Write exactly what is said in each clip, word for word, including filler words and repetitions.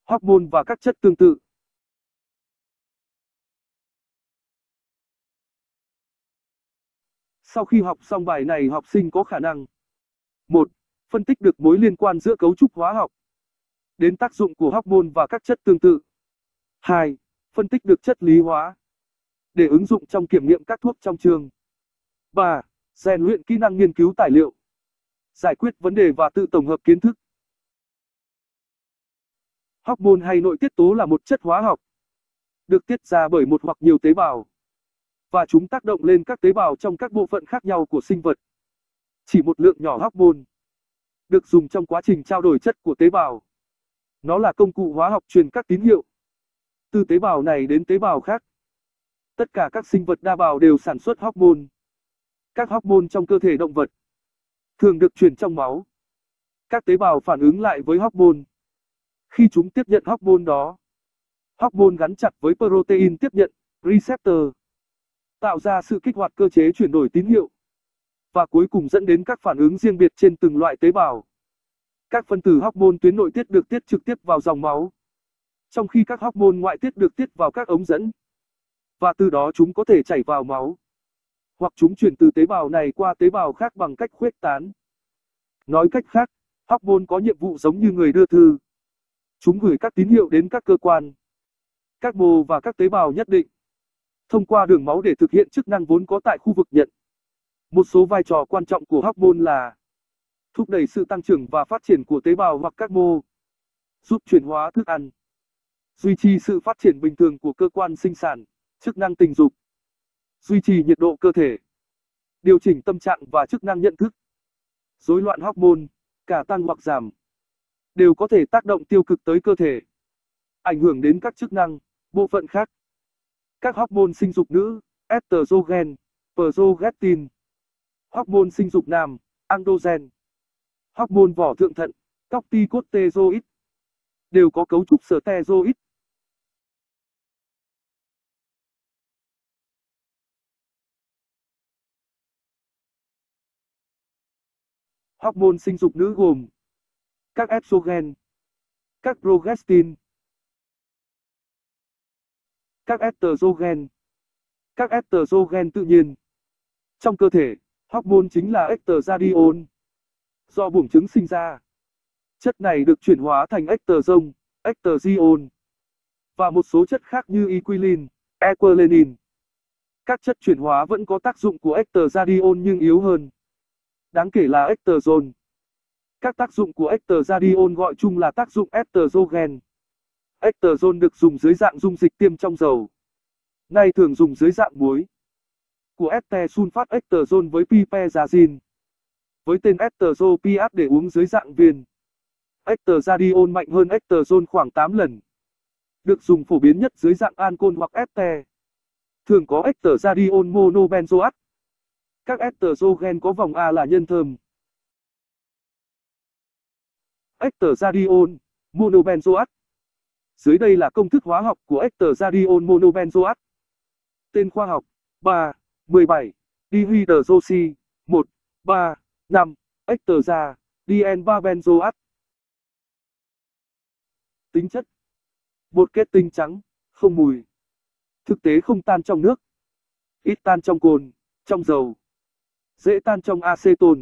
hormone và các chất tương tự. Sau khi học xong bài này, học sinh có khả năng: một. Phân tích được mối liên quan giữa cấu trúc hóa học đến tác dụng của hormone và các chất tương tự. hai. Phân tích được chất lý hóa để ứng dụng trong kiểm nghiệm các thuốc trong trường. ba. Rèn luyện kỹ năng nghiên cứu tài liệu, giải quyết vấn đề và tự tổng hợp kiến thức. Hormone hay nội tiết tố là một chất hóa học được tiết ra bởi một hoặc nhiều tế bào, và chúng tác động lên các tế bào trong các bộ phận khác nhau của sinh vật. Chỉ một lượng nhỏ hormone được dùng trong quá trình trao đổi chất của tế bào. Nó là công cụ hóa học truyền các tín hiệu từ tế bào này đến tế bào khác. Tất cả các sinh vật đa bào đều sản xuất hormone. Các hormone trong cơ thể động vật thường được truyền trong máu. Các tế bào phản ứng lại với hormone. Khi chúng tiếp nhận hormone đó, hormone gắn chặt với protein tiếp nhận, receptor, tạo ra sự kích hoạt cơ chế chuyển đổi tín hiệu, và cuối cùng dẫn đến các phản ứng riêng biệt trên từng loại tế bào. Các phân tử hormone tuyến nội tiết được tiết trực tiếp vào dòng máu, trong khi các hormone ngoại tiết được tiết vào các ống dẫn, và từ đó chúng có thể chảy vào máu, hoặc chúng chuyển từ tế bào này qua tế bào khác bằng cách khuếch tán. Nói cách khác, hormone có nhiệm vụ giống như người đưa thư. Chúng gửi các tín hiệu đến các cơ quan, các mô và các tế bào nhất định, thông qua đường máu để thực hiện chức năng vốn có tại khu vực nhận. Một số vai trò quan trọng của hormone là thúc đẩy sự tăng trưởng và phát triển của tế bào hoặc các mô, giúp chuyển hóa thức ăn, duy trì sự phát triển bình thường của cơ quan sinh sản, chức năng tình dục, duy trì nhiệt độ cơ thể, điều chỉnh tâm trạng và chức năng nhận thức. Rối loạn hormone, cả tăng hoặc giảm, đều có thể tác động tiêu cực tới cơ thể, ảnh hưởng đến các chức năng, bộ phận khác. Các hormone sinh dục nữ, estrogen, progestin, hormone sinh dục nam, androgen, hormone vỏ thượng thận, corticosteroid, đều có cấu trúc steroid. Hormone sinh dục nữ gồm các estrogen, các progestin, các estrogen, các estrogen tự nhiên. Trong cơ thể, hormone chính là estradiol, do buồng trứng sinh ra. Chất này được chuyển hóa thành estrone, estradiol, và một số chất khác như equilin, equilenin. Các chất chuyển hóa vẫn có tác dụng của estradiol nhưng yếu hơn, đáng kể là estrone. Các tác dụng của estradiol gọi chung là tác dụng estrogen. Estrone được dùng dưới dạng dung dịch tiêm trong dầu, nay thường dùng dưới dạng muối, của ester sulfat estrone với piperazine, với tên estropiat để uống dưới dạng viên. Estradiol mạnh hơn estrone khoảng tám lần. Được dùng phổ biến nhất dưới dạng ancol hoặc ester. Thường có estradiol monobenzoate. Các estrogen có vòng A là nhân thơm. Estradiol monobenzoate. Dưới đây là công thức hóa học của estradiol monobenzoate. Tên khoa học: ba mười bảy dihydroxy một ba năm extra D N ba benzoate. Tính chất: một kết tinh trắng, không mùi. Thực tế không tan trong nước, ít tan trong cồn, trong dầu, dễ tan trong acetone.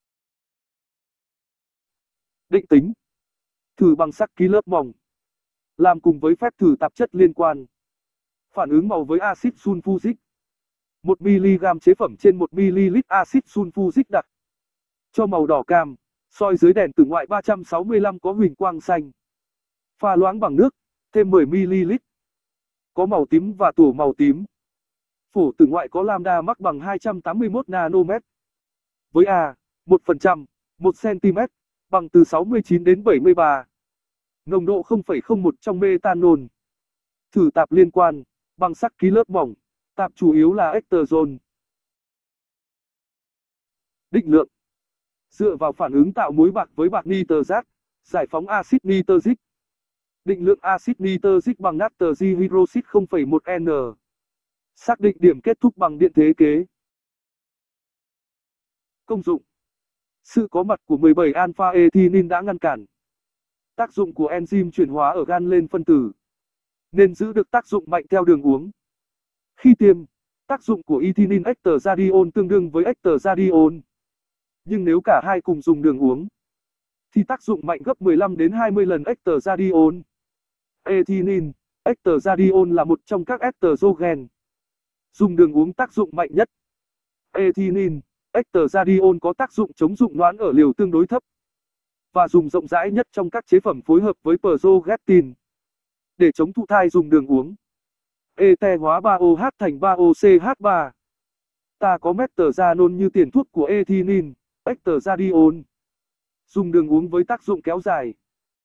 Định tính: thử bằng sắc ký lớp mỏng, làm cùng với phép thử tạp chất liên quan. Phản ứng màu với axit sulfuric. một mi-li-gam chế phẩm trên một mi-li-lít axit sulfuric đặc. Cho màu đỏ cam, soi dưới đèn tử ngoại ba trăm sáu mươi lăm có huỳnh quang xanh. Pha loãng bằng nước, thêm mười mi-li-lít. Có màu tím và tủa màu tím. Phổ tử ngoại có lambda mắc bằng hai trăm tám mươi mốt nanomet. Với A, một phần trăm, một xăng-ti-mét, bằng từ sáu mươi chín đến bảy mươi ba. Nồng độ không phẩy không một trong metanol. Thử tạp liên quan, bằng sắc ký lớp mỏng, tạp chủ yếu là estrone. Định lượng: dựa vào phản ứng tạo muối bạc với bạc nitrat, giải phóng axit nitric. Định lượng axit nitric bằng natri hydroxit không phẩy một N. Xác định điểm kết thúc bằng điện thế kế. Công dụng: sự có mặt của mười bảy alpha ethinin đã ngăn cản tác dụng của enzyme chuyển hóa ở gan lên phân tử, nên giữ được tác dụng mạnh theo đường uống. Khi tiêm, tác dụng của ethylene ectrazadiol tương đương với ectrazadiol. Nhưng nếu cả hai cùng dùng đường uống, thì tác dụng mạnh gấp mười lăm đến hai mươi lần ectrazadiol. Ethylene ectrazadiol là một trong các estrogen. Dùng đường uống tác dụng mạnh nhất. Ethylene ectrazadiol có tác dụng chống rụng noãn ở liều tương đối thấp và dùng rộng rãi nhất trong các chế phẩm phối hợp với progestin. Để chống thụ thai dùng đường uống. Ete hóa ba O H thành ba O C H ba. Ta có metrazanol như tiền thuốc của ethylene ectrazadiol. Dùng đường uống với tác dụng kéo dài.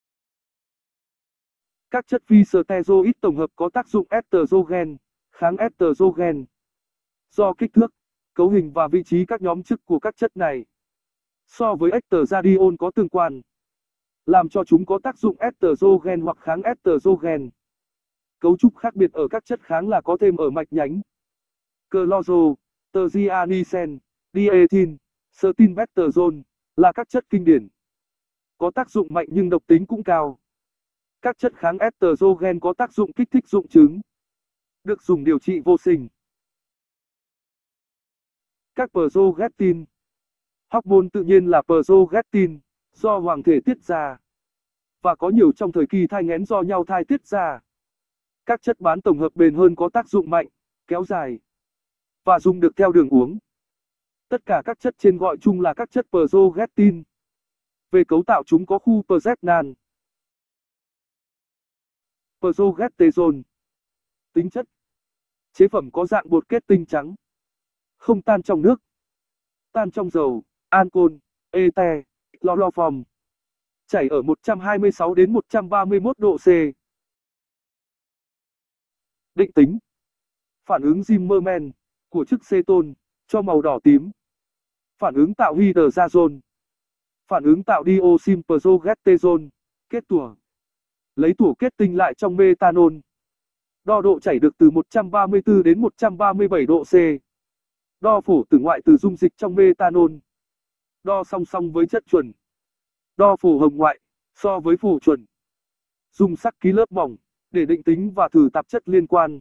Các chất physteroid tổng hợp có tác dụng estrogen, kháng estrogen. Do kích thước, cấu hình và vị trí các nhóm chức của các chất này so với ectrazadiol có tương quan, làm cho chúng có tác dụng estrogen hoặc kháng estrogen. Cấu trúc khác biệt ở các chất kháng là có thêm ở mạch nhánh. Chloro, tergianisen, diethyl, stilbetazole là các chất kinh điển. Có tác dụng mạnh nhưng độc tính cũng cao. Các chất kháng estrogen có tác dụng kích thích dụng trứng. Được dùng điều trị vô sinh. Các progestin. Hormone tự nhiên là progestin, do hoàng thể tiết ra, và có nhiều trong thời kỳ thai nghén do nhau thai tiết ra. Các chất bán tổng hợp bền hơn có tác dụng mạnh, kéo dài, và dùng được theo đường uống. Tất cả các chất trên gọi chung là các chất progestin. Về cấu tạo chúng có khu progesnan. Progesterone. Tính chất. Chế phẩm có dạng bột kết tinh trắng. Không tan trong nước. Tan trong dầu, ancol, ete, chloroform. Chảy ở một trăm hai mươi sáu đến một trăm ba mươi mốt độ C. Định tính. Phản ứng Zimmermann của chất cetone cho màu đỏ tím. Phản ứng tạo hydrazone. Phản ứng tạo dioxin-progesterone, kết tủa. Lấy tủa kết tinh lại trong methanol. Đo độ chảy được từ một trăm ba mươi tư đến một trăm ba mươi bảy độ C. Đo phổ tử ngoại từ dung dịch trong methanol. Đo song song với chất chuẩn. Đo phổ hồng ngoại so với phổ chuẩn. Dùng sắc ký lớp mỏng để định tính và thử tạp chất liên quan.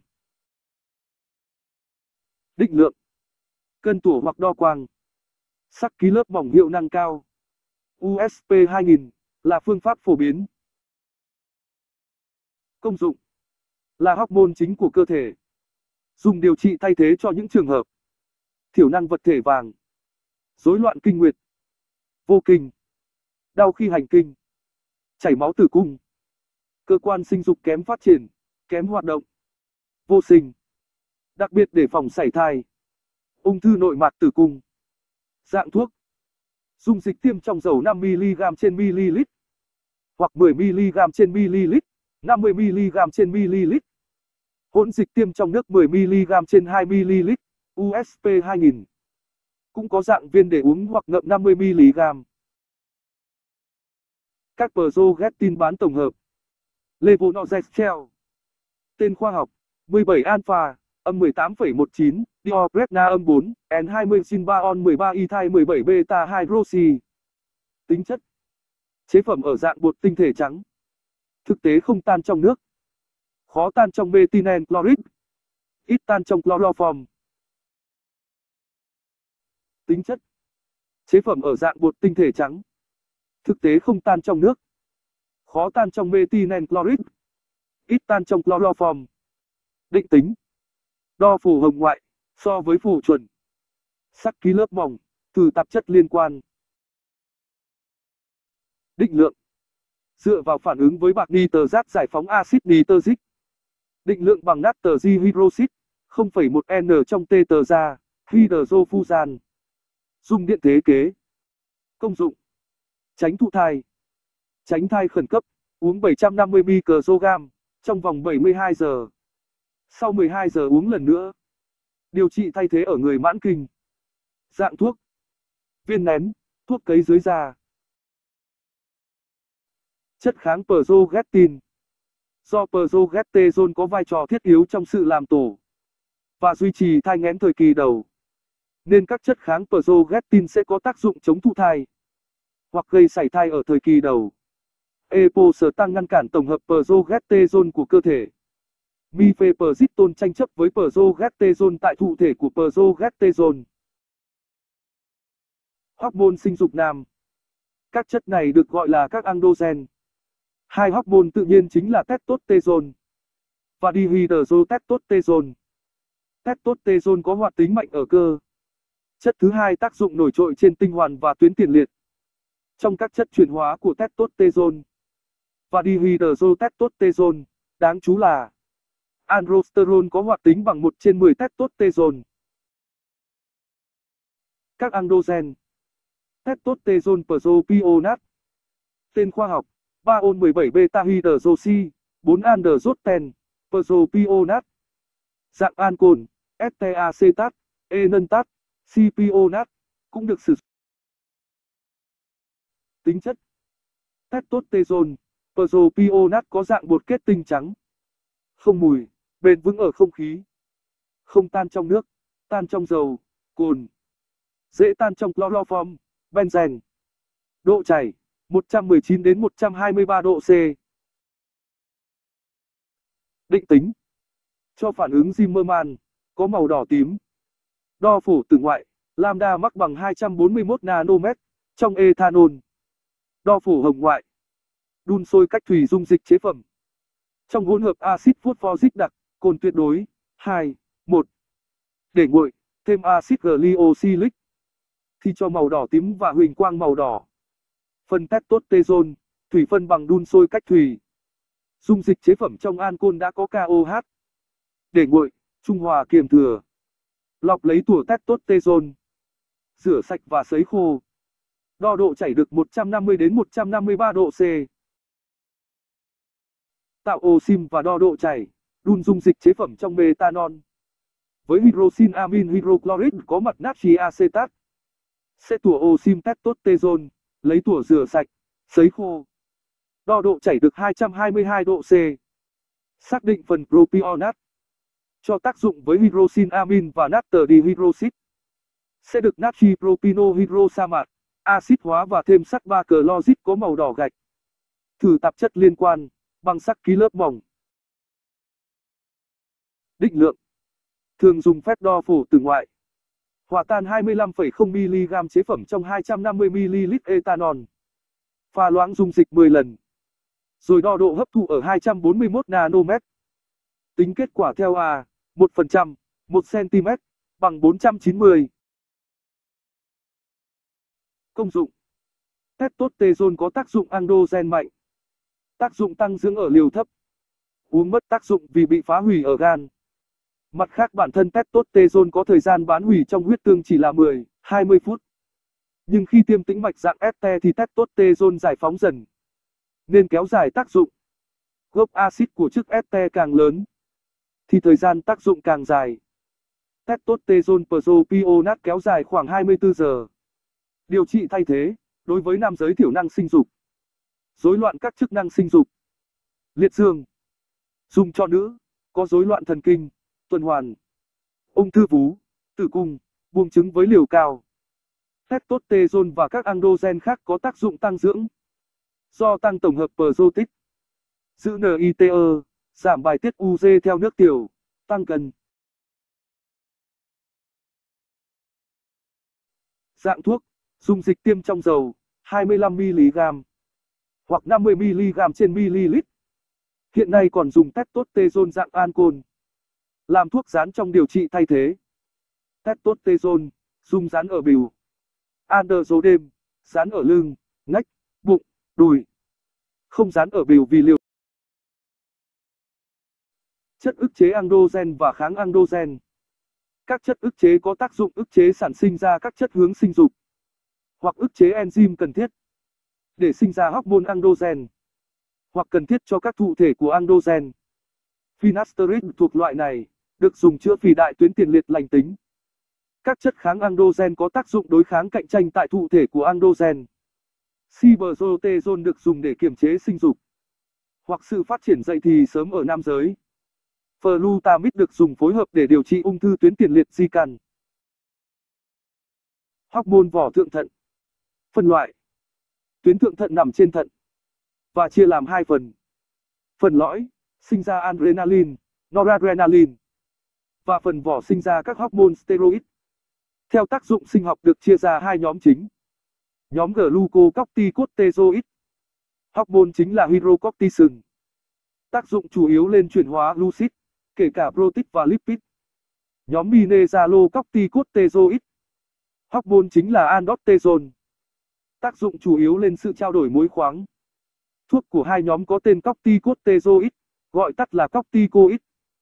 Định lượng. Cân tủa hoặc đo quang. Sắc ký lớp mỏng hiệu năng cao. U S P hai nghìn là phương pháp phổ biến. Công dụng. Là hormone chính của cơ thể. Dùng điều trị thay thế cho những trường hợp thiểu năng vật thể vàng, rối loạn kinh nguyệt, vô kinh, đau khi hành kinh, chảy máu tử cung, cơ quan sinh dục kém phát triển, kém hoạt động, vô sinh, đặc biệt để phòng sảy thai, ung thư nội mạc tử cung. Dạng thuốc. Dung dịch tiêm trong dầu năm mi li gam trên ml hoặc mười mi li gam trên ml, năm mươi mi li gam trên ml. Hỗn dịch tiêm trong nước mười mi li gam trên hai mi li lít, U S P hai nghìn. Cũng có dạng viên để uống hoặc ngậm năm mươi mi li gam. Các progestin bán tổng hợp. Levonorgestrel. Tên khoa học: mười bảy alpha, âm mười tám phẩy mười chín, diopregna âm bốn, N hai mươi synbaon mười ba ethyl mười bảy beta hydroxy. Tính chất. Chế phẩm ở dạng bột tinh thể trắng. Thực tế không tan trong nước. Khó tan trong methylen chloride. Ít tan trong chloroform. Tính chất. Chế phẩm ở dạng bột tinh thể trắng. Thực tế không tan trong nước. Khó tan trong methylen chloride. Ít tan trong chloroform. Định tính. Đo phổ hồng ngoại so với phổ chuẩn. Sắc ký lớp mỏng, thử tạp chất liên quan. Định lượng. Dựa vào phản ứng với bạc nitơ-giát giải phóng axit nitric. Định lượng bằng natri hydroxit không phẩy một N trong tetra hydrofuran. Dùng điện thế kế. Công dụng. Tránh thụ thai. Tránh thai khẩn cấp, uống bảy trăm năm mươi mi li gam trong vòng bảy mươi hai giờ. Sau mười hai giờ uống lần nữa. Điều trị thay thế ở người mãn kinh. Dạng thuốc. Viên nén, thuốc cấy dưới da. Chất kháng progestin. Do progesterone có vai trò thiết yếu trong sự làm tổ và duy trì thai nghén thời kỳ đầu, nên các chất kháng progestin sẽ có tác dụng chống thụ thai hoặc gây sảy thai ở thời kỳ đầu. Epostatin ngăn cản tổng hợp progesterone của cơ thể. Mifepristone tranh chấp với progesterone tại thụ thể của progesterone. Hormone sinh dục nam. Các chất này được gọi là các androgen. Hai hormone tự nhiên chính là testosterone và dihydrotestosterone. Testosterone có hoạt tính mạnh ở cơ. Chất thứ hai tác dụng nổi trội trên tinh hoàn và tuyến tiền liệt. Trong các chất chuyển hóa của testosterone và dihydrotestosterone, đáng chú là androsterone có hoạt tính bằng một trên mười testosterone. Các androgen. Testosterone propionate. Tên khoa học: ba ôn mười bảy beta hydroxy, bốn androsten, propionate. Dạng ancol: ester acetat, enantat, cipionat, cũng được sử dụng. Tính chất: testosterone, propionate có dạng bột kết tinh trắng, không mùi, bền vững ở không khí, không tan trong nước, tan trong dầu, cồn, dễ tan trong chloroform, benzen. Độ chảy: một trăm mười chín đến một trăm hai mươi ba độ C. Định tính: cho phản ứng Zimmermann, có màu đỏ tím. Đo phổ tử ngoại, lambda max bằng hai trăm bốn mươi mốt nanomet, trong ethanol. Đo phổ hồng ngoại, đun sôi cách thủy dung dịch chế phẩm. Trong hỗn hợp axit phosphoric đặc, cồn tuyệt đối, hai, một. Để nguội, thêm axit glycolic, thì cho màu đỏ tím và huỳnh quang màu đỏ. Phân testosterone, thủy phân bằng đun sôi cách thủy. Dung dịch chế phẩm trong ancol đã có KOH. Để nguội, trung hòa kiềm thừa. Lọc lấy tủa testosterone. Rửa sạch và sấy khô. Đo độ chảy được một trăm năm mươi đến một trăm năm mươi ba độ C. Tạo oxim và đo độ chảy, đun dung dịch chế phẩm trong methanol. Với hydroxin amin hydrochloride có mặt natri acetat. Sẽ tủa oxim testosterone, lấy tủa rửa sạch, sấy khô. Đo độ chảy được hai trăm hai mươi hai độ C. Xác định phần propionate. Cho tác dụng với hydroxin amin và natr dihydroxit. Sẽ được natri propinohydrosamate, axit hóa và thêm sắt ba clorid có màu đỏ gạch. Thử tạp chất liên quan, bằng sắc ký lớp mỏng. Định lượng: thường dùng phép đo phổ tử ngoại. Hòa tan hai mươi lăm phẩy không mi-li-gam chế phẩm trong hai trăm năm mươi mi-li-lít ethanol. Pha loãng dung dịch mười lần. Rồi đo độ hấp thụ ở hai trăm bốn mươi mốt nanomet. Tính kết quả theo A, một phần trăm, một xăng-ti-mét, bằng bốn trăm chín mươi. Công dụng: testosterone có tác dụng androgen mạnh. Tác dụng tăng dưỡng ở liều thấp. Uống mất tác dụng vì bị phá hủy ở gan. Mặt khác bản thân testosterone có thời gian bán hủy trong huyết tương chỉ là mười đến hai mươi phút. Nhưng khi tiêm tĩnh mạch dạng ester thì testosterone giải phóng dần, nên kéo dài tác dụng. Gốc axit của chất ester càng lớn, thì thời gian tác dụng càng dài. Testosterone propionate kéo dài khoảng hai mươi tư giờ. Điều trị thay thế, đối với nam giới thiểu năng sinh dục, rối loạn các chức năng sinh dục, liệt dương. Dùng cho nữ, có rối loạn thần kinh, tuần hoàn, ung thư vú, tử cung, buồng trứng với liều cao. Testosterone và các androgen khác có tác dụng tăng dưỡng. Do tăng tổng hợp protein, giữ en i tê e, giảm bài tiết u giê theo nước tiểu, tăng cân. Dạng thuốc: dung dịch tiêm trong dầu, hai mươi lăm mi-li-gam hoặc năm mươi mi-li-gam trên ml. Hiện nay còn dùng testosterone dạng ancol làm thuốc dán trong điều trị thay thế. Testosterone dùng dán ở bìu, androgen dán ở lưng, nách, bụng, đùi. Không dán ở bìu vì liều. Chất ức chế androgen và kháng androgen. Các chất ức chế có tác dụng ức chế sản sinh ra các chất hướng sinh dục, hoặc ức chế enzyme cần thiết để sinh ra hormone androgen, hoặc cần thiết cho các thụ thể của androgen. Finasteride thuộc loại này, được dùng chữa phì đại tuyến tiền liệt lành tính. Các chất kháng androgen có tác dụng đối kháng cạnh tranh tại thụ thể của androgen. Ciprofloxacin được dùng để kiềm chế sinh dục, hoặc sự phát triển dậy thì sớm ở nam giới. Flutamide được dùng phối hợp để điều trị ung thư tuyến tiền liệt di căn. Hormone vỏ thượng thận. Phân loại: tuyến thượng thận nằm trên thận và chia làm hai phần. Phần lõi, sinh ra adrenaline, noradrenaline, và phần vỏ sinh ra các hormone steroid. Theo tác dụng sinh học được chia ra hai nhóm chính. Nhóm glucocorticosteroid. Hormone chính là hydrocortisone. Tác dụng chủ yếu lên chuyển hóa glucid, kể cả protein và lipid. Nhóm mineralocorticosteroid. Hormone chính là aldosterone. Tác dụng chủ yếu lên sự trao đổi muối khoáng. Thuốc của hai nhóm có tên corticosteroid, gọi tắt là corticoid.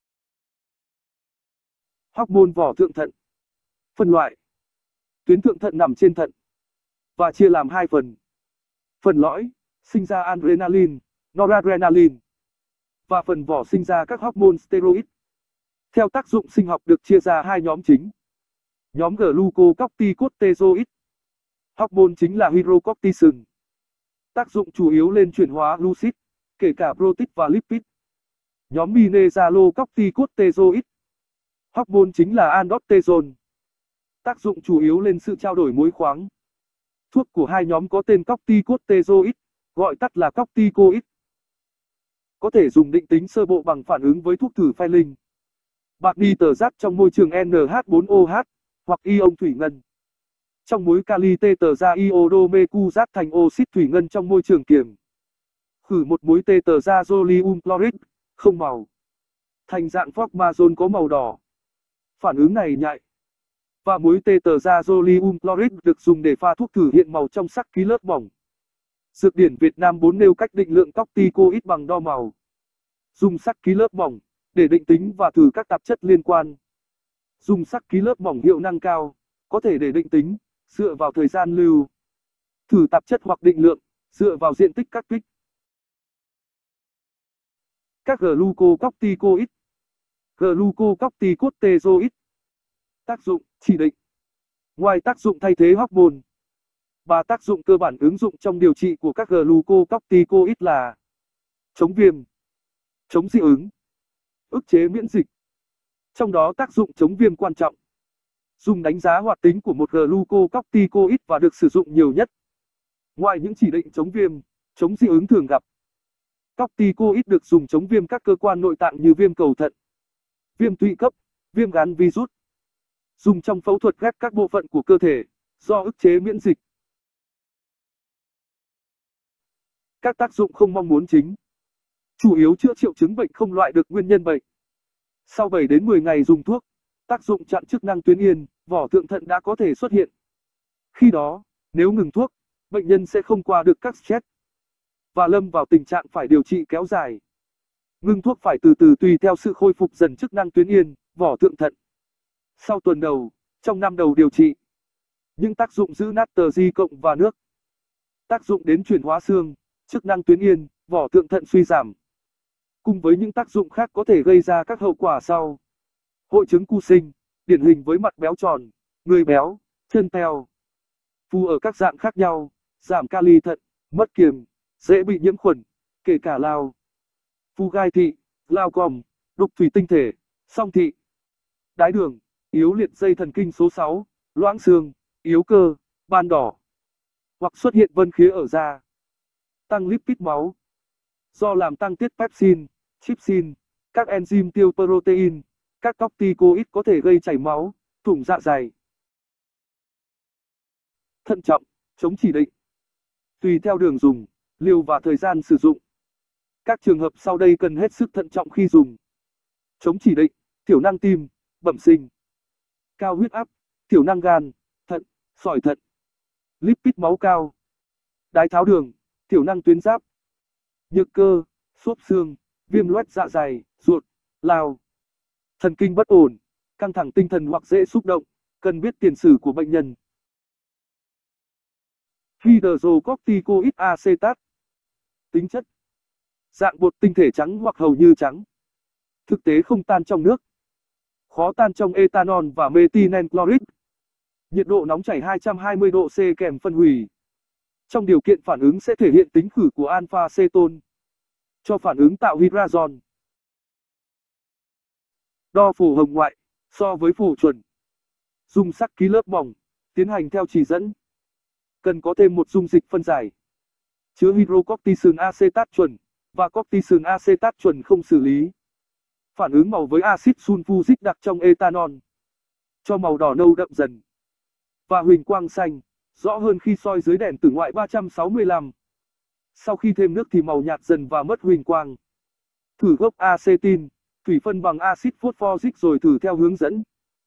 Hormone vỏ thượng thận. Phân loại. Tuyến thượng thận nằm trên thận và chia làm hai phần. Phần lõi, sinh ra adrenaline, noradrenaline, và phần vỏ sinh ra các hormone steroid. Theo tác dụng sinh học được chia ra hai nhóm chính. Nhóm glucocorticosteroid. Hormone chính là hydrocortisone. Tác dụng chủ yếu lên chuyển hóa glucid, kể cả protein và lipid. Nhóm mineralocorticosteroid. Hormone chính là aldosterone. Tác dụng chủ yếu lên sự trao đổi muối khoáng. Thuốc của hai nhóm có tên corticosteroid, gọi tắt là corticoid. Có thể dùng định tính sơ bộ bằng phản ứng với thuốc thử Fehling. Bạc nitơ trong môi trường N H bốn O H, hoặc ion thủy ngân. Trong muối kali tê tờ ra iodomecurat thành oxit thủy ngân trong môi trường kiềm. Khử một muối tê tờ ra zolium chloride, không màu, thành dạng formazole có màu đỏ. Phản ứng này nhạy. Và muối tê tờ ra zolium chloride được dùng để pha thuốc thử hiện màu trong sắc ký lớp mỏng. Dược điển Việt Nam bốn nêu cách định lượng corticoid bằng đo màu. Dùng sắc ký lớp mỏng để định tính và thử các tạp chất liên quan. Dùng sắc ký lớp mỏng hiệu năng cao, có thể để định tính, dựa vào thời gian lưu. Thử tạp chất hoặc định lượng, dựa vào diện tích các kích. Các glucocorticoid. Glucocorticosteroid. Tác dụng, chỉ định. Ngoài tác dụng thay thế hormone, ba tác dụng cơ bản ứng dụng trong điều trị của các glucocorticoid là chống viêm, chống dị ứng, ức chế miễn dịch. Trong đó tác dụng chống viêm quan trọng. Dùng đánh giá hoạt tính của một glucocorticoid và được sử dụng nhiều nhất. Ngoài những chỉ định chống viêm, chống dị ứng thường gặp, corticoid được dùng chống viêm các cơ quan nội tạng như viêm cầu thận, viêm tụy cấp, viêm gan virus. Dùng trong phẫu thuật ghép các bộ phận của cơ thể, do ức chế miễn dịch. Các tác dụng không mong muốn chính. Chủ yếu chữa triệu chứng bệnh không loại được nguyên nhân bệnh. Sau bảy đến mười ngày dùng thuốc, tác dụng chặn chức năng tuyến yên, vỏ thượng thận đã có thể xuất hiện. Khi đó, nếu ngừng thuốc, bệnh nhân sẽ không qua được các stress và lâm vào tình trạng phải điều trị kéo dài. Ngừng thuốc phải từ từ tùy theo sự khôi phục dần chức năng tuyến yên, vỏ thượng thận. Sau tuần đầu, trong năm đầu điều trị, những tác dụng giữ natri cộng và nước. Tác dụng đến chuyển hóa xương, chức năng tuyến yên, vỏ thượng thận suy giảm. Cùng với những tác dụng khác có thể gây ra các hậu quả sau. Hội chứng Cushing, điển hình với mặt béo tròn, người béo, chân teo. Phù ở các dạng khác nhau, giảm kali thận, mất kiềm, dễ bị nhiễm khuẩn, kể cả lao. Phù gai thị, lao còm, đục thủy tinh thể, song thị. Đái đường, yếu liệt dây thần kinh số sáu, loãng xương, yếu cơ, ban đỏ. Hoặc xuất hiện vân khía ở da. Tăng lipid máu. Do làm tăng tiết pepsin, trypsin, các enzyme tiêu protein, các corticoid có thể gây chảy máu, thủng dạ dày. Thận trọng, chống chỉ định. Tùy theo đường dùng, liều và thời gian sử dụng. Các trường hợp sau đây cần hết sức thận trọng khi dùng. Chống chỉ định, thiểu năng tim, bẩm sinh. Cao huyết áp, thiểu năng gan, thận, sỏi thận. Lipid máu cao. Đái tháo đường, thiểu năng tuyến giáp. Nhược cơ, xốp xương, viêm loét dạ dày, ruột, lao. Thần kinh bất ổn, căng thẳng tinh thần hoặc dễ xúc động, cần biết tiền sử của bệnh nhân. Hydrocorticoid acetate. Tính chất: dạng bột tinh thể trắng hoặc hầu như trắng. Thực tế không tan trong nước. Khó tan trong ethanol và methylen chloride. Nhiệt độ nóng chảy hai trăm hai mươi độ C kèm phân hủy. Trong điều kiện phản ứng sẽ thể hiện tính khử của alpha acetone cho phản ứng tạo hydrazon. Đo phổ hồng ngoại so với phổ chuẩn. Dùng sắc ký lớp mỏng, tiến hành theo chỉ dẫn. Cần có thêm một dung dịch phân giải. chứa hydrocortisone acetat chuẩn và cortisone acetat chuẩn không xử lý. Phản ứng màu với axit sulfuric đặc trong ethanol cho màu đỏ nâu đậm dần và huỳnh quang xanh, rõ hơn khi soi dưới đèn tử ngoại ba trăm sáu mươi lăm. Sau khi thêm nước thì màu nhạt dần và mất huỳnh quang. Thử gốc acetin, thủy phân bằng axit phosphoric rồi thử theo hướng dẫn.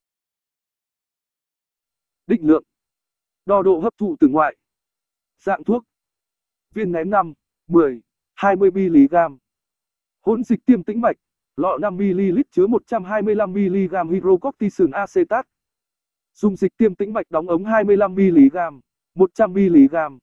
Định lượng. Đo độ hấp thụ tử ngoại. Dạng thuốc. Viên nén năm, mười, hai mươi mi-li-gam. Hỗn dịch tiêm tĩnh mạch, lọ năm mi-li-lít chứa một trăm hai mươi lăm mi-li-gam hydrocortisone acetat. Dung dịch tiêm tĩnh mạch đóng ống hai mươi lăm mi-li-gam, một trăm mi-li-gam.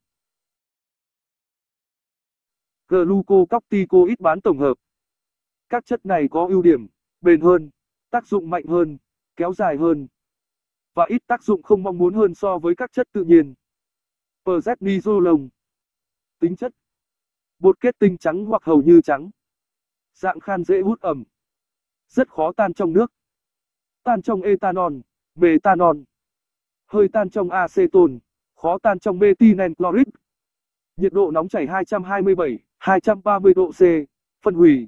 Glucocorticoid bán tổng hợp. Các chất này có ưu điểm, bền hơn, tác dụng mạnh hơn, kéo dài hơn, và ít tác dụng không mong muốn hơn so với các chất tự nhiên. Prednisolone. Tính chất. Bột kết tinh trắng hoặc hầu như trắng. Dạng khan dễ hút ẩm. Rất khó tan trong nước. Tan trong ethanol, methanol. Hơi tan trong acetone, khó tan trong methylen chloride. Nhiệt độ nóng chảy hai trăm hai mươi bảy đến hai trăm ba mươi độ C. Phân hủy.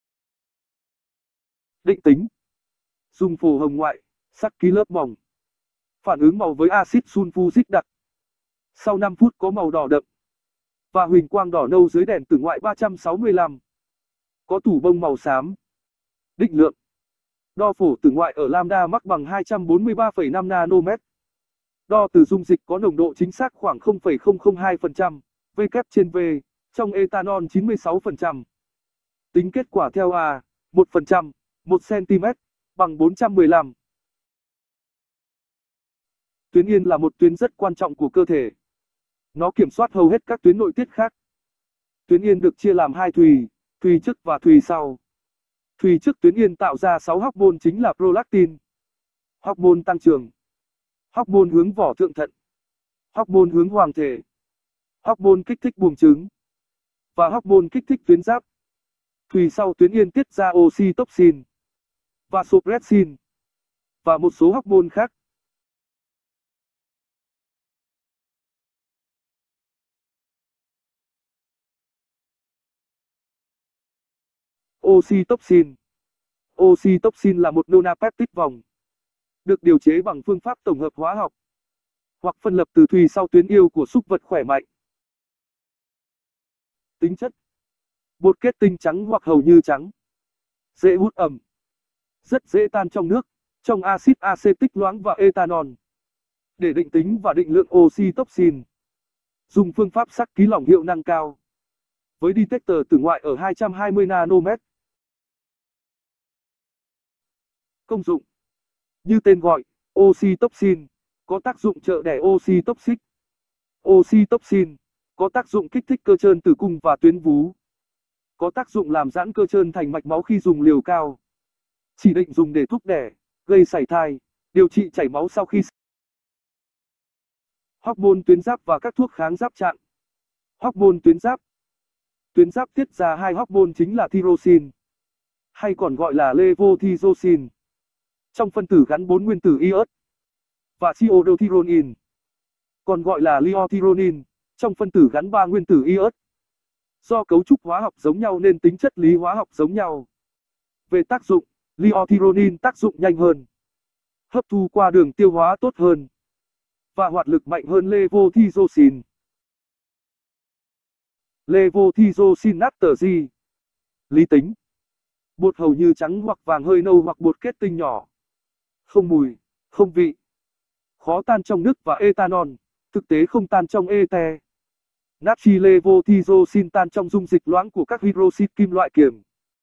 Định tính. Dùng phổ hồng ngoại, sắc ký lớp mỏng. Phản ứng màu với axit sulfuric đặc. Sau năm phút có màu đỏ đậm và huỳnh quang đỏ nâu dưới đèn tử ngoại ba trăm sáu mươi lăm. Có tủ bông màu xám. Định lượng. Đo phổ tử ngoại ở lambda max bằng hai trăm bốn mươi ba phẩy năm nanomet. Đo từ dung dịch có nồng độ chính xác khoảng không phẩy không không hai phần trăm, V kép trên V, trong ethanol chín mươi sáu phần trăm. Tính kết quả theo A, một phần trăm, một xăng-ti-mét, bằng bốn trăm mười lăm. Tuyến yên là một tuyến rất quan trọng của cơ thể. Nó kiểm soát hầu hết các tuyến nội tiết khác. Tuyến yên được chia làm hai thùy, thùy trước và thùy sau. Thùy trước tuyến yên tạo ra sáu hormone chính là prolactin, hormone tăng trưởng, hormone hướng vỏ thượng thận, hormone hướng hoàng thể, hormone kích thích buồng trứng và hormone kích thích tuyến giáp. Thùy sau tuyến yên tiết ra oxytocin, vasopressin và một số hormone khác. Oxytocin. Oxytocin là một nonapeptide vòng, được điều chế bằng phương pháp tổng hợp hóa học hoặc phân lập từ thùy sau tuyến yêu của súc vật khỏe mạnh. Tính chất. Bột kết tinh trắng hoặc hầu như trắng. Dễ hút ẩm. Rất dễ tan trong nước, trong axit acetic loãng và ethanol. Để định tính và định lượng oxytocin, dùng phương pháp sắc ký lỏng hiệu năng cao với detector tử ngoại ở hai trăm hai mươi nanomet. Công dụng. Như tên gọi, oxytocin có tác dụng trợ đẻ oxytocic. Oxytocin có tác dụng kích thích cơ trơn tử cung và tuyến vú. Có tác dụng làm giãn cơ trơn thành mạch máu khi dùng liều cao. Chỉ định dùng để thúc đẻ, gây sảy thai, điều trị chảy máu sau khi. Hormone tuyến giáp và các thuốc kháng giáp chặn. Hormone tuyến giáp. Tuyến giáp tiết ra hai hormone chính là thyroxin, hay còn gọi là levothyroxine, trong phân tử gắn bốn nguyên tử iốt, và triiodothyronin, còn gọi là liothyronin, trong phân tử gắn ba nguyên tử iốt. Do cấu trúc hóa học giống nhau nên tính chất lý hóa học giống nhau. Về tác dụng, liothyronin tác dụng nhanh hơn, hấp thu qua đường tiêu hóa tốt hơn, và hoạt lực mạnh hơn levothyroxine. Levothyroxine natri. Lý tính. Bột hầu như trắng hoặc vàng hơi nâu hoặc bột kết tinh nhỏ. Không mùi, không vị. Khó tan trong nước và ethanol, thực tế không tan trong ete. Natri levothyroxine tan trong dung dịch loãng của các hydroxit kim loại kiềm.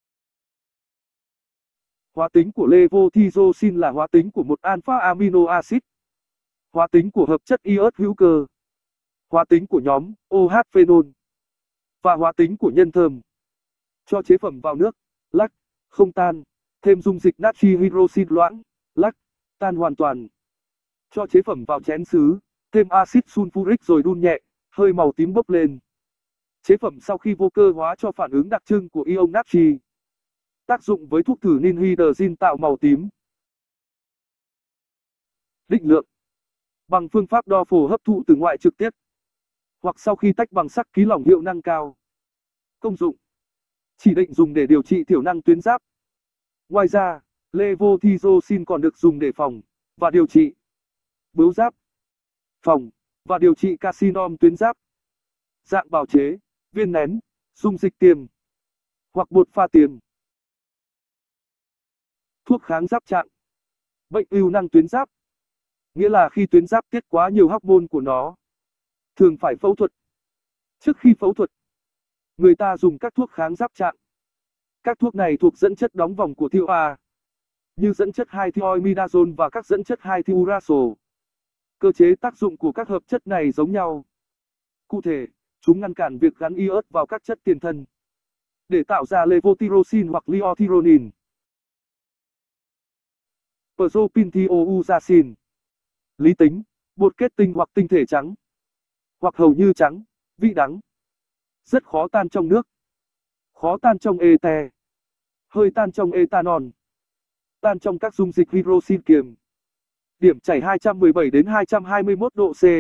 Hóa tính của levothyroxine là hóa tính của một alpha amino acid. Hóa tính của hợp chất iốt hữu cơ. Hóa tính của nhóm OH phenol. Và hóa tính của nhân thơm. Cho chế phẩm vào nước, lắc, không tan. Thêm dung dịch natri hydroxit loãng, lắc, tan hoàn toàn. Cho chế phẩm vào chén sứ, thêm axit sulfuric rồi đun nhẹ, hơi màu tím bốc lên. Chế phẩm sau khi vô cơ hóa cho phản ứng đặc trưng của ion natri. Tác dụng với thuốc thử ninhydrazine tạo màu tím. Định lượng. Bằng phương pháp đo phổ hấp thụ từ ngoại trực tiếp. hoặc sau khi tách bằng sắt ký lỏng hiệu năng cao. Công dụng: chỉ định dùng để điều trị thiểu năng tuyến giáp. Ngoài ra, levothyroxine còn được dùng để phòng và điều trị bướu giáp, phòng và điều trị carcinom tuyến giáp. Dạng bào chế: viên nén, dung dịch tiêm hoặc bột pha tiêm. Thuốc kháng giáp chặn bệnh ưu năng tuyến giáp, nghĩa là khi tuyến giáp tiết quá nhiều hormone của nó, thường phải phẫu thuật. Trước khi phẫu thuật, người ta dùng các thuốc kháng giáp chặn. Các thuốc này thuộc dẫn chất đóng vòng của thiệu A, như dẫn chất hai thiioimidazole và các dẫn chất hai thiuracil. Cơ chế tác dụng của các hợp chất này giống nhau. Cụ thể, chúng ngăn cản việc gắn iốt vào các chất tiền thân để tạo ra levothyroxine hoặc liothyronine. Propylthiouracil. Lý tính: bột kết tinh hoặc tinh thể trắng, hoặc hầu như trắng, vị đắng. Rất khó tan trong nước, khó tan trong ete, hơi tan trong ethanol, tan trong các dung dịch hydroxin kiềm. Điểm chảy hai trăm mười bảy đến hai trăm hai mươi mốt độ C.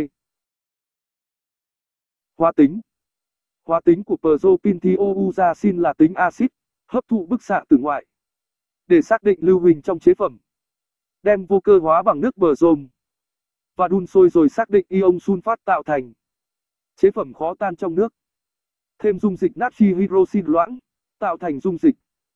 Hóa tính: hóa tính của propylthiouracil là tính axit, hấp thụ bức xạ từ ngoại. Để xác định lưu huỳnh trong chế phẩm, đem vô cơ hóa bằng nước brom và đun sôi rồi xác định ion sunfat tạo thành. Chế phẩm khó tan trong nước. Thêm dung dịch natri hydroxin loãng, tạo thành dung dịch.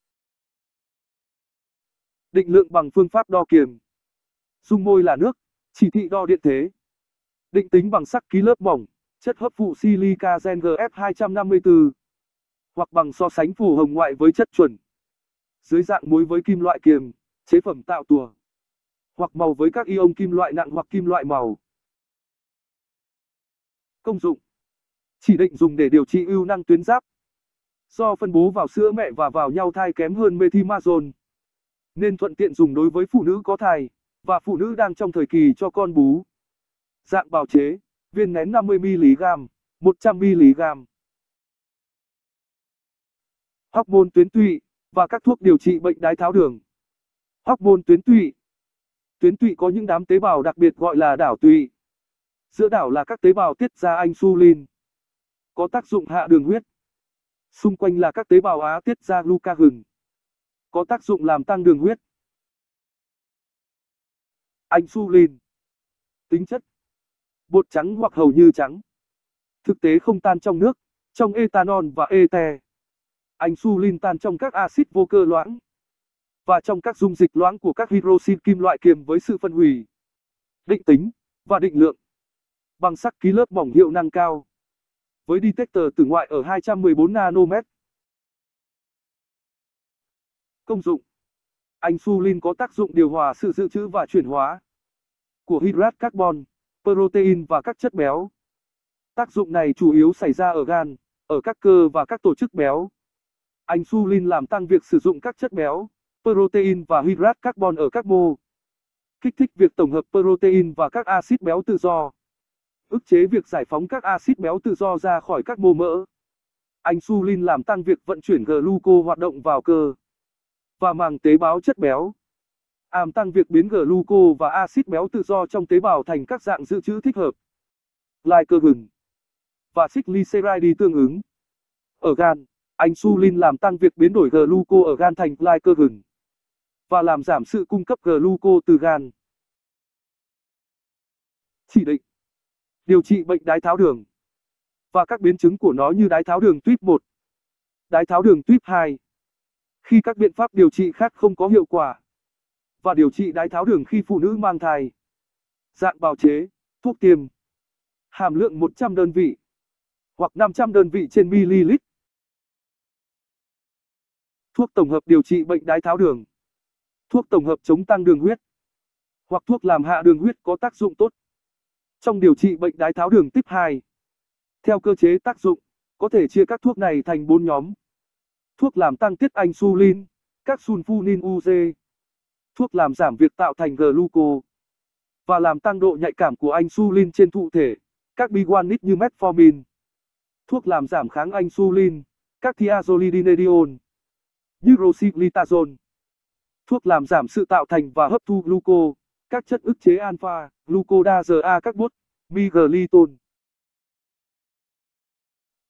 Định lượng bằng phương pháp đo kiềm. Dung môi là nước, chỉ thị đo điện thế. Định tính bằng sắc ký lớp mỏng, chất hấp phụ silica gen G F hai trăm năm mươi tư, hoặc bằng so sánh phù hồng ngoại với chất chuẩn. Dưới dạng muối với kim loại kiềm, chế phẩm tạo tùa, hoặc màu với các ion kim loại nặng hoặc kim loại màu. Công dụng: chỉ định dùng để điều trị ưu năng tuyến giáp. Do phân bố vào sữa mẹ và vào nhau thai kém hơn methimazole, nên thuận tiện dùng đối với phụ nữ có thai và phụ nữ đang trong thời kỳ cho con bú. Dạng bào chế: viên nén năm mươi mi li gam, một trăm mi li gam. Hormone tuyến tụy và các thuốc điều trị bệnh đái tháo đường. Hormone tuyến tụy. Tuyến tụy có những đám tế bào đặc biệt gọi là đảo tụy. Giữa đảo là các tế bào tiết ra insulin, có tác dụng hạ đường huyết. Xung quanh là các tế bào á tiết ra glucagon, có tác dụng làm tăng đường huyết. Insulin. Tính chất: bột trắng hoặc hầu như trắng. Thực tế không tan trong nước, trong ethanol và ete. Insulin tan trong các axit vô cơ loãng và trong các dung dịch loãng của các hydroxin kim loại kiềm với sự phân hủy. Định tính và định lượng bằng sắc ký lớp mỏng hiệu năng cao, với detector tử ngoại ở hai trăm mười bốn nanomet. Công dụng: insulin có tác dụng điều hòa sự dự trữ và chuyển hóa của hydrat carbon, protein và các chất béo. Tác dụng này chủ yếu xảy ra ở gan, ở các cơ và các tổ chức béo. Insulin làm tăng việc sử dụng các chất béo, protein và hydrat carbon ở các mô. Kích thích việc tổng hợp protein và các axit béo tự do. Ức chế việc giải phóng các axit béo tự do ra khỏi các mô mỡ. Insulin làm tăng việc vận chuyển gluco hoạt động vào cơ và màng tế bào chất béo. Làm tăng việc biến gluco và axit béo tự do trong tế bào thành các dạng dự trữ thích hợp. Glycogen và triglyceride tương ứng. Ở gan, insulin làm tăng việc biến đổi gluco ở gan thành glycogen và làm giảm sự cung cấp gluco từ gan. Chỉ định: điều trị bệnh đái tháo đường và các biến chứng của nó như đái tháo đường tuyếp một, đái tháo đường tuyếp hai. Khi các biện pháp điều trị khác không có hiệu quả, và điều trị đái tháo đường khi phụ nữ mang thai. Dạng bào chế: thuốc tiêm. Hàm lượng một trăm đơn vị hoặc năm trăm đơn vị trên ml. Thuốc tổng hợp điều trị bệnh đái tháo đường. Thuốc tổng hợp chống tăng đường huyết hoặc thuốc làm hạ đường huyết có tác dụng tốt trong điều trị bệnh đái tháo đường type hai. Theo cơ chế tác dụng, có thể chia các thuốc này thành bốn nhóm. Thuốc làm tăng tiết insulin, các sulfonin u giê. Thuốc làm giảm việc tạo thành gluco và làm tăng độ nhạy cảm của insulin trên thụ thể, các biguanide như metformin. Thuốc làm giảm kháng insulin, các thiazolidinedione như rosiglitazone. Thuốc làm giảm sự tạo thành và hấp thu gluco, các chất ức chế alpha, glucosidase A các bút, miglitol.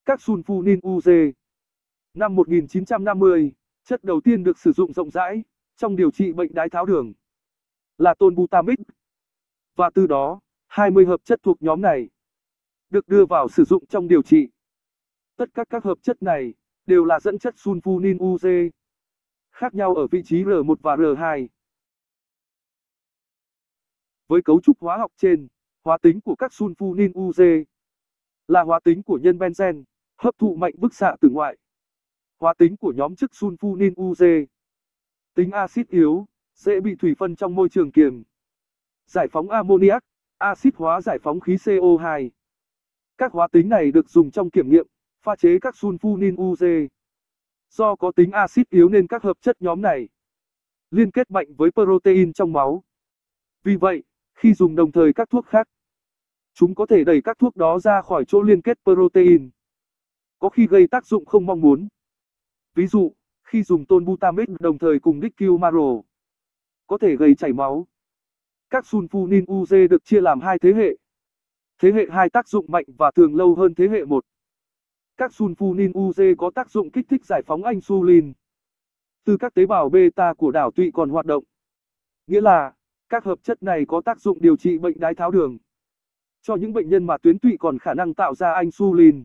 Các sulfonin u giê. Năm một nghìn chín trăm năm mươi, chất đầu tiên được sử dụng rộng rãi trong điều trị bệnh đái tháo đường là tonbutamide, và từ đó, hai mươi hợp chất thuộc nhóm này được đưa vào sử dụng trong điều trị. Tất cả các hợp chất này đều là dẫn chất sulfonin u giê, khác nhau ở vị trí R một và R hai. Với cấu trúc hóa học trên, hóa tính của các sulfonin u giê là hóa tính của nhân benzen, hấp thụ mạnh bức xạ từ ngoại. Hóa tính của nhóm chức sulfonin u giê, tính axit yếu, dễ bị thủy phân trong môi trường kiềm. Giải phóng ammoniac, axit hóa giải phóng khí C O hai. Các hóa tính này được dùng trong kiểm nghiệm, pha chế các sulfonin u giê. Do có tính axit yếu nên các hợp chất nhóm này liên kết mạnh với protein trong máu. Vì vậy, khi dùng đồng thời các thuốc khác, chúng có thể đẩy các thuốc đó ra khỏi chỗ liên kết protein, có khi gây tác dụng không mong muốn. Ví dụ, khi dùng tonbutamide đồng thời cùng diclomaro, có thể gây chảy máu. Các sulfonin u giê được chia làm hai thế hệ. Thế hệ hai tác dụng mạnh và thường lâu hơn thế hệ một. Các sulfonin u giê có tác dụng kích thích giải phóng insulin từ các tế bào beta của đảo tụy còn hoạt động. Nghĩa là, các hợp chất này có tác dụng điều trị bệnh đái tháo đường cho những bệnh nhân mà tuyến tụy còn khả năng tạo ra insulin.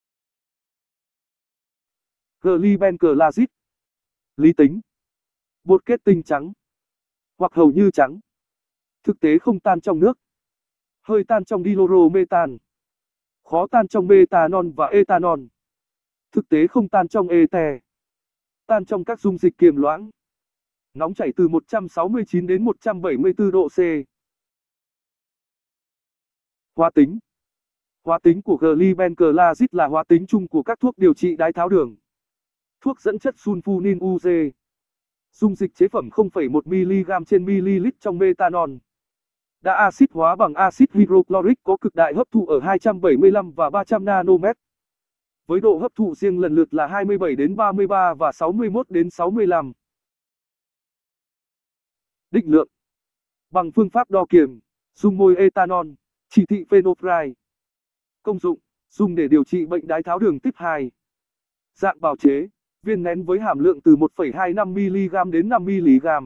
Glibenclamide. Lý tính. Bột kết tinh trắng hoặc hầu như trắng. Thực tế không tan trong nước. Hơi tan trong dichloromethan. Khó tan trong methanol và ethanol. Thực tế không tan trong ether. Tan trong các dung dịch kiềm loãng. Nóng chảy từ một trăm sáu mươi chín đến một trăm bảy mươi tư độ C. Hóa tính. Hóa tính của glibenclamide là hóa tính chung của các thuốc điều trị đái tháo đường. Thuốc dẫn chất sulfonin u giê. Dung dịch chế phẩm không phẩy một mi-li-gam trên ml trong methanol. Đã axit hóa bằng axit hydrochloric có cực đại hấp thụ ở hai trăm bảy mươi lăm và ba trăm nanomet. Với độ hấp thụ riêng lần lượt là hai mươi bảy đến ba mươi ba và sáu mươi mốt đến sáu mươi lăm. Định lượng. Bằng phương pháp đo kiềm, dung môi ethanol, chỉ thị phenolphthalein. Công dụng, dùng để điều trị bệnh đái tháo đường type hai. Dạng bào chế, viên nén với hàm lượng từ một phẩy hai mươi lăm mi-li-gam đến năm mi-li-gam.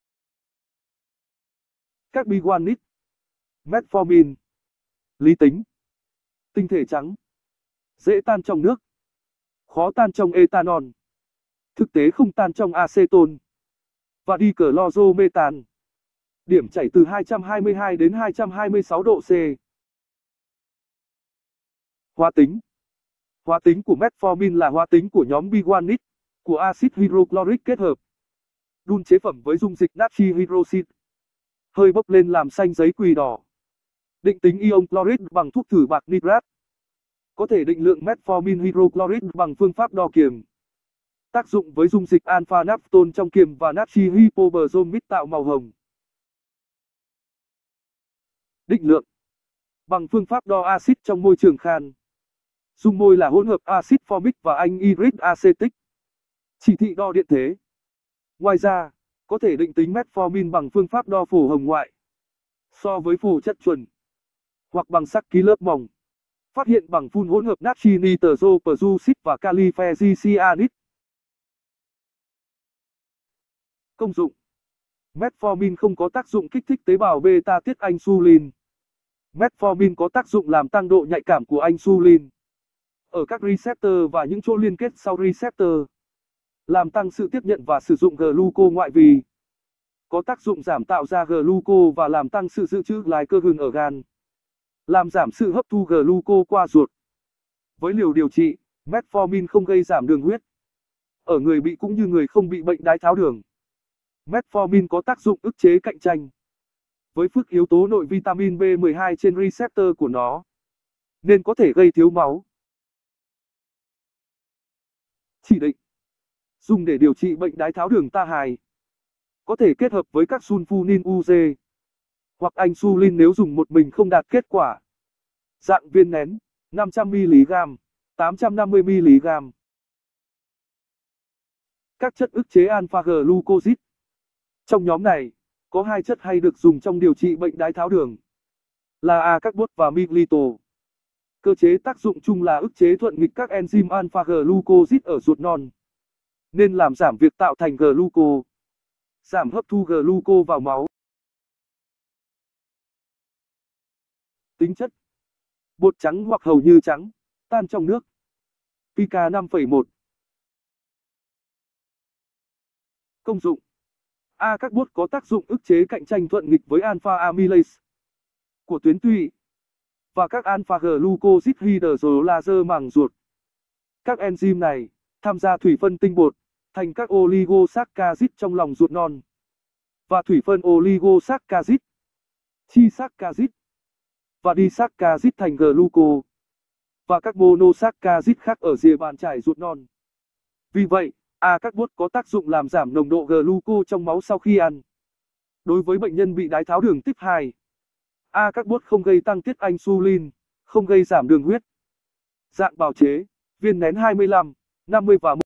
Các biguanide. Metformin. Lý tính. Tinh thể trắng. Dễ tan trong nước. Khó tan trong ethanol. Thực tế không tan trong acetone và dichloromethan. Điểm chảy từ hai trăm hai mươi hai đến hai trăm hai mươi sáu độ C. Hóa tính. Hóa tính của metformin là hóa tính của nhóm biguanide của axit hydrochloric kết hợp đun chế phẩm với dung dịch natri hydroxit. Hơi bốc lên làm xanh giấy quỳ đỏ. Định tính ion chloride bằng thuốc thử bạc nitrat. Có thể định lượng metformin hydrochloride bằng phương pháp đo kiềm. Tác dụng với dung dịch alpha naphtol trong kiềm và natri hypobromide tạo màu hồng. Định lượng bằng phương pháp đo axit trong môi trường khan. Dung môi là hỗn hợp axit formic và anhydride acetic. Chỉ thị đo điện thế. Ngoài ra, có thể định tính metformin bằng phương pháp đo phổ hồng ngoại so với phổ chất chuẩn, hoặc bằng sắc ký lớp mỏng, phát hiện bằng phun hỗn hợp natri nitro peroxide và kali ferricyanide. Công dụng. Metformin không có tác dụng kích thích tế bào beta tiết insulin. Metformin có tác dụng làm tăng độ nhạy cảm của insulin ở các receptor và những chỗ liên kết sau receptor, làm tăng sự tiếp nhận và sử dụng gluco ngoại vi. Có tác dụng giảm tạo ra gluco và làm tăng sự dự trữ glycogen ở gan, làm giảm sự hấp thu gluco qua ruột. Với liều điều trị, metformin không gây giảm đường huyết ở người bị cũng như người không bị bệnh đái tháo đường. Metformin có tác dụng ức chế cạnh tranh với phức yếu tố nội vitamin B mười hai trên receptor của nó, nên có thể gây thiếu máu. Chỉ định. Dùng để điều trị bệnh đái tháo đường type hai. Có thể kết hợp với các sulfonin u giê hoặc insulin nếu dùng một mình không đạt kết quả. Dạng viên nén, năm trăm mi-li-gam, tám trăm năm mươi mi-li-gam. Các chất ức chế alpha glucoside. Trong nhóm này, có hai chất hay được dùng trong điều trị bệnh đái tháo đường là A-carbot và milito. Cơ chế tác dụng chung là ức chế thuận nghịch các enzyme alpha-glucosid ở ruột non, nên làm giảm việc tạo thành gluco, giảm hấp thu gluco vào máu. Tính chất: bột trắng hoặc hầu như trắng, tan trong nước. pH năm phẩy một. Công dụng: A-carbot có tác dụng ức chế cạnh tranh thuận nghịch với alpha amylase của tuyến tụy và các alpha-glucosid hydrolase màng ruột. Các enzyme này tham gia thủy phân tinh bột thành các oligosaccharide trong lòng ruột non và thủy phân oligosaccharide, trisaccharide và disaccharide thành gluco và các monosaccharide khác ở rìa bàn chải ruột non. Vì vậy, A-carbot có tác dụng làm giảm nồng độ gluco trong máu sau khi ăn. Đối với bệnh nhân bị đái tháo đường type hai, A-carbot không gây tăng tiết insulin, không gây giảm đường huyết. Dạng bào chế: viên nén hai mươi lăm, năm mươi và